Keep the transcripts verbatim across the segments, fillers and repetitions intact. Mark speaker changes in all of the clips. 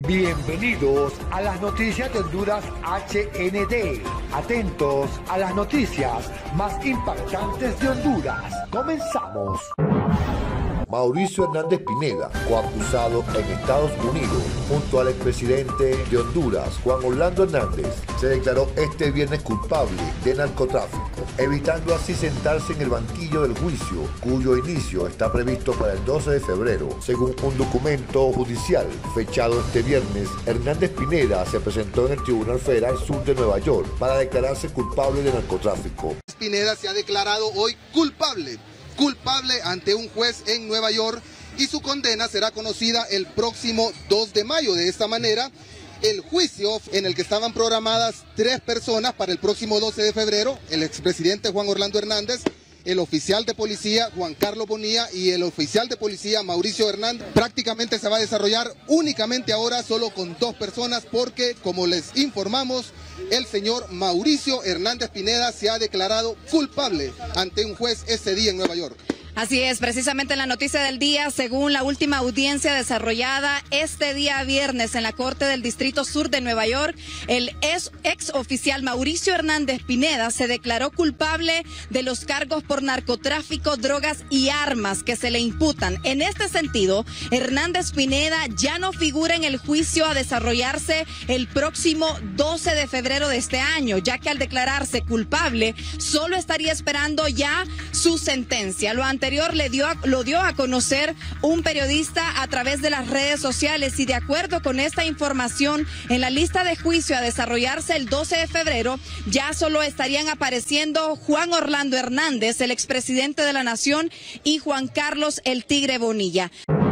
Speaker 1: Bienvenidos a las noticias de Honduras H N D. Atentos a las noticias más impactantes de Honduras. Comenzamos.
Speaker 2: Mauricio Hernández Pineda, coacusado en Estados Unidos, junto al expresidente de Honduras, Juan Orlando Hernández, se declaró este viernes culpable de narcotráfico, evitando así sentarse en el banquillo del juicio, cuyo inicio está previsto para el doce de febrero. Según un documento judicial fechado este viernes, Hernández Pineda se presentó en el Tribunal Federal Sur de Nueva York para declararse culpable de narcotráfico.
Speaker 3: Pineda se ha declarado hoy culpable. culpable ante un juez en Nueva York y su condena será conocida el próximo dos de mayo. De esta manera, el juicio en el que estaban programadas tres personas para el próximo doce de febrero, el expresidente Juan Orlando Hernández, el oficial de policía Juan Carlos Bonilla y el oficial de policía Mauricio Hernández, prácticamente se va a desarrollar únicamente ahora solo con dos personas porque, como les informamos, el señor Mauricio Hernández Pineda se ha declarado culpable ante un juez ese día en Nueva York.
Speaker 4: Así es, precisamente en la noticia del día, según la última audiencia desarrollada este día viernes en la Corte del Distrito Sur de Nueva York, el ex, ex oficial Mauricio Hernández Pineda se declaró culpable de los cargos por narcotráfico, drogas y armas que se le imputan. En este sentido, Hernández Pineda ya no figura en el juicio a desarrollarse el próximo doce de febrero de este año, ya que al declararse culpable solo estaría esperando ya su sentencia. Lo anterior Le dio a, lo dio a conocer un periodista a través de las redes sociales y de acuerdo con esta información, en la lista de juicio a desarrollarse el doce de febrero ya solo estarían apareciendo Juan Orlando Hernández, el expresidente de la Nación, y Juan Carlos el Tigre Bonilla.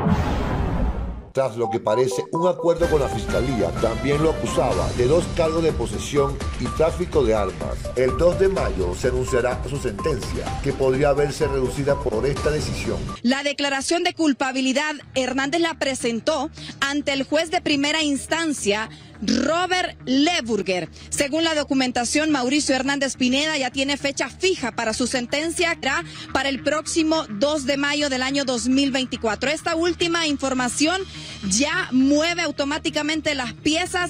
Speaker 2: Tras lo que parece un acuerdo con la Fiscalía, también lo acusaba de dos cargos de posesión y tráfico de armas. El dos de mayo se anunciará su sentencia, que podría verse reducida por esta decisión.
Speaker 4: La declaración de culpabilidad Hernández la presentó ante el juez de primera instancia, Robert Leburger. Según la documentación, Mauricio Hernández Pineda ya tiene fecha fija para su sentencia para el próximo dos de mayo del año dos mil veinticuatro. Esta última información ya mueve automáticamente las piezas.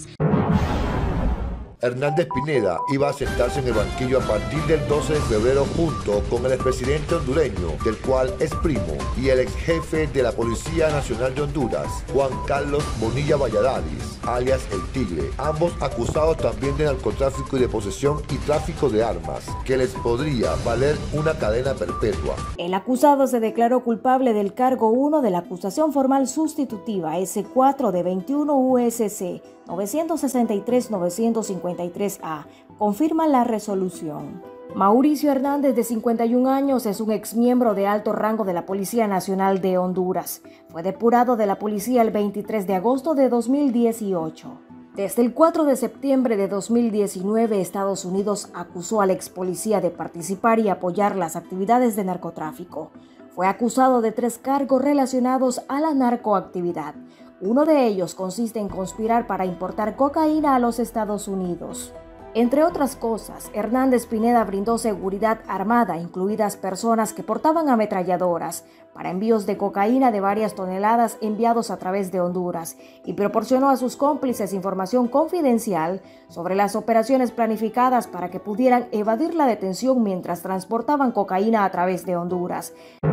Speaker 2: Hernández Pineda iba a sentarse en el banquillo a partir del doce de febrero junto con el expresidente hondureño, del cual es primo, y el ex jefe de la Policía Nacional de Honduras, Juan Carlos Bonilla Valladares, alias El Tigre, ambos acusados también de narcotráfico y de posesión y tráfico de armas, que les podría valer una cadena perpetua.
Speaker 5: El acusado se declaró culpable del cargo uno de la acusación formal sustitutiva ese cuatro de veintiuno U S C novecientos sesenta y tres novecientos cincuenta y tres A, confirma la resolución. Mauricio Hernández, de cincuenta y un años, es un exmiembro de alto rango de la Policía Nacional de Honduras. Fue depurado de la policía el veintitrés de agosto de dos mil dieciocho. Desde el cuatro de septiembre de dos mil diecinueve, Estados Unidos acusó al ex policía de participar y apoyar las actividades de narcotráfico. Fue acusado de tres cargos relacionados a la narcoactividad. Uno de ellos consiste en conspirar para importar cocaína a los Estados Unidos. Entre otras cosas, Hernández Pineda brindó seguridad armada, incluidas personas que portaban ametralladoras, para envíos de cocaína de varias toneladas enviados a través de Honduras, y proporcionó a sus cómplices información confidencial sobre las operaciones planificadas para que pudieran evadir la detención mientras transportaban cocaína a través de Honduras.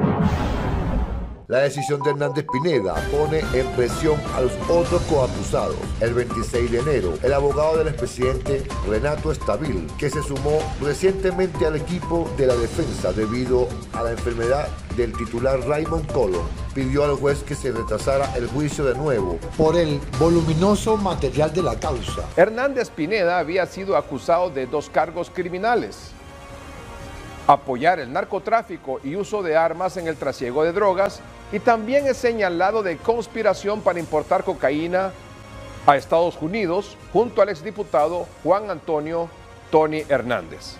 Speaker 2: La decisión de Hernández Pineda pone en presión a los otros coacusados. El veintiséis de enero, el abogado del expresidente Renato Estabil, que se sumó recientemente al equipo de la defensa debido a la enfermedad del titular Raymond Colón, pidió al juez que se retrasara el juicio de nuevo
Speaker 1: por el voluminoso material de la causa.
Speaker 6: Hernández Pineda había sido acusado de dos cargos criminales: apoyar el narcotráfico y uso de armas en el trasiego de drogas, y también es señalado de conspiración para importar cocaína a Estados Unidos junto al exdiputado Juan Antonio Tony Hernández.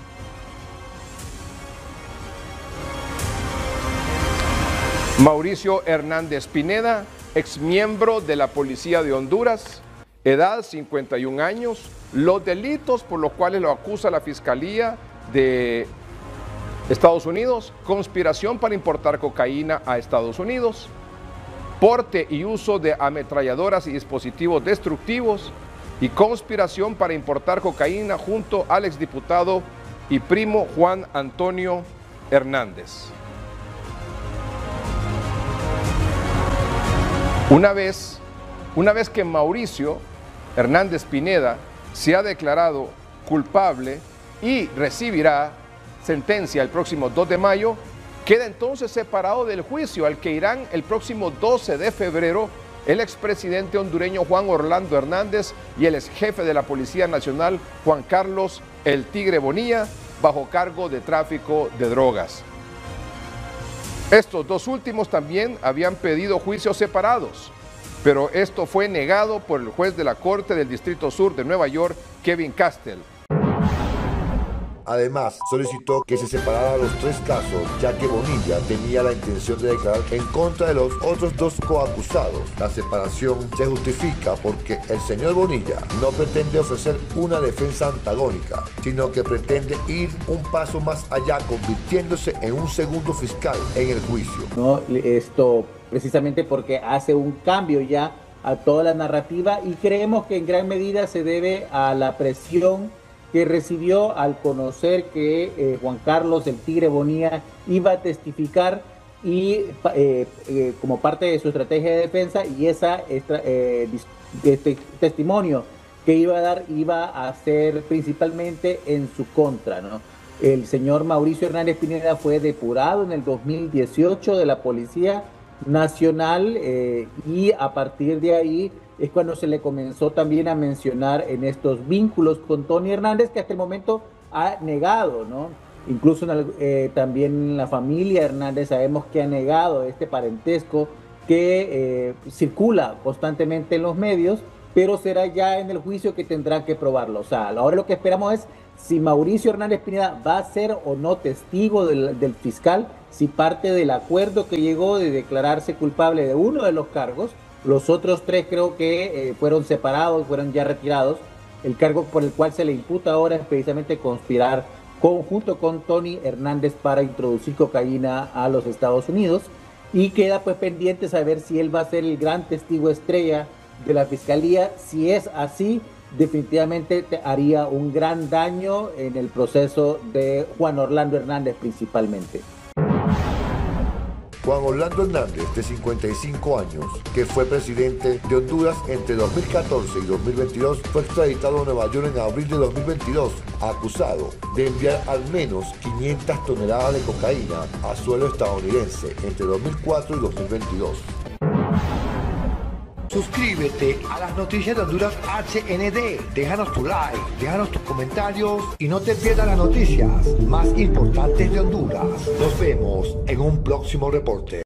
Speaker 6: Mauricio Hernández Pineda, exmiembro de la Policía de Honduras, edad cincuenta y un años, los delitos por los cuales lo acusa la Fiscalía de Estados Unidos: conspiración para importar cocaína a Estados Unidos, porte y uso de ametralladoras y dispositivos destructivos y conspiración para importar cocaína junto al exdiputado y primo Juan Antonio Hernández. Una vez, una vez que Mauricio Hernández Pineda se ha declarado culpable y recibirá sentencia el próximo dos de mayo, queda entonces separado del juicio al que irán el próximo doce de febrero el expresidente hondureño Juan Orlando Hernández y el exjefe de la Policía Nacional Juan Carlos El Tigre Bonilla, bajo cargo de tráfico de drogas. Estos dos últimos también habían pedido juicios separados, pero esto fue negado por el juez de la Corte del Distrito Sur de Nueva York, Kevin Castell.
Speaker 2: Además, solicitó que se separara los tres casos, ya que Bonilla tenía la intención de declarar en contra de los otros dos coacusados. La separación se justifica porque el señor Bonilla no pretende ofrecer una defensa antagónica, sino que pretende ir un paso más allá, convirtiéndose en un segundo fiscal en el juicio.
Speaker 7: No, esto precisamente porque hace un cambio ya a toda la narrativa y creemos que en gran medida se debe a la presión que recibió al conocer que eh, Juan Carlos El Tigre Bonilla iba a testificar y eh, eh, como parte de su estrategia de defensa, y esa eh, este testimonio que iba a dar iba a ser principalmente en su contra, ¿no? El señor Mauricio Hernández Pineda fue depurado en el dos mil dieciocho de la Policía Nacional eh, y a partir de ahí es cuando se le comenzó también a mencionar en estos vínculos con Tony Hernández, que hasta el momento ha negado, ¿no? Incluso en el, eh, también la familia Hernández sabemos que ha negado este parentesco que eh, circula constantemente en los medios, pero será ya en el juicio que tendrá que probarlo. O sea, ahora lo que esperamos es si Mauricio Hernández Pineda va a ser o no testigo del, del fiscal, si parte del acuerdo que llegó de declararse culpable de uno de los cargos. Los otros tres creo que eh, fueron separados, fueron ya retirados. El cargo por el cual se le imputa ahora es precisamente conspirar con, junto con Tony Hernández para introducir cocaína a los Estados Unidos. Y queda pues pendiente saber si él va a ser el gran testigo estrella de la fiscalía. Si es así, definitivamente te haría un gran daño en el proceso de Juan Orlando Hernández principalmente.
Speaker 2: Juan Orlando Hernández, de cincuenta y cinco años, que fue presidente de Honduras entre dos mil catorce y dos mil veintidós, fue extraditado a Nueva York en abril de dos mil veintidós, acusado de enviar al menos quinientas toneladas de cocaína a suelo estadounidense entre dos mil cuatro y dos mil veintidós.
Speaker 1: Suscríbete a las noticias de Honduras H N D, déjanos tu like, déjanos tus comentarios y no te pierdas las noticias más importantes de Honduras. Nos vemos en un próximo reporte.